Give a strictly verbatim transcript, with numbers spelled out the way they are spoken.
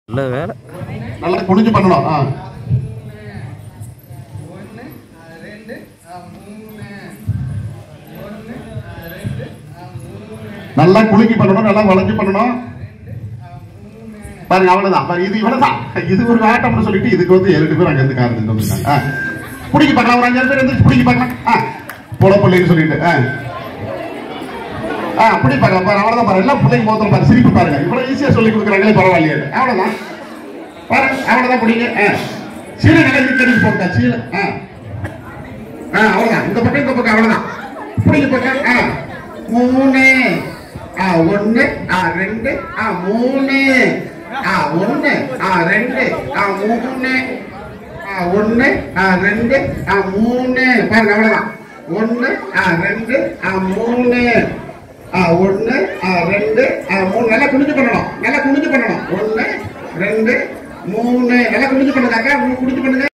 நல்ல வேலை. நல்லா குனிஞ்சு பண்ணணும். ஆ நல்லா குலுக்கி பண்ணணும், நல்லா வளைஞ்சு பண்ணணும். பாருங்க, அவ்வளவுதான். பாருங்க, இது இவ்வளவுதான். இது ஒரு ஆட்டம்னு சொல்லிட்டு இதுக்கு வந்து ஏழு பேர் அங்க இருந்து காரணம் வந்துட்டாங்க. பிடிக்கி பார்க்கலாம், ஒரு அஞ்சாறு பேர் வந்து பிடிக்கி பார்க்கலாம். பொல பிள்ளைன்னு சொல்லிட்டு ஆ அப்படி பார்க்கலாம். பாரு, அவ்வளவுதான். பாரு, எல்லாம் பிள்ளைங்க மோத்தம் பாரு, சிரிப்பு பாருங்க. இவ்வளவு ஈஸியா சொல்லி கொடுக்குறாங்களே, பரவாயில்லையே. அவ்வளவுதான். பாருங்க, அவ்வளவுதான். பிடிங்க. சீலை நல்லா தெரிஞ்சு போட்டா சீலை. ஆ அவ்வளவுதான். இந்த பக்கம் இந்த பக்கம் அவ்வளவுதான். பிடிக்கி பக்கம் மூணு ஆ ஒன்னு ஆ ரெண்டு ஆ மூணு ஆ ஒன்னு ஆ ரெண்டு ஆ மூணு ஆ ஒன்னு ஆ ரெண்டு ஆ மூணு. பாருங்க, அவ்வளவுதான். ஒன்னு ஆ ரெண்டு ஆ மூணு ஆ ஒன்னு ஆ ரெண்டு ஆ மூணு. நல்லா குனிஞ்சு பண்ணணும், நல்லா குனிஞ்சு பண்ணணும். ஒன்னு ரெண்டு மூணு. நல்லா குனிஞ்சு பண்ணுங்க, குனிஞ்சு பண்ணுங்க.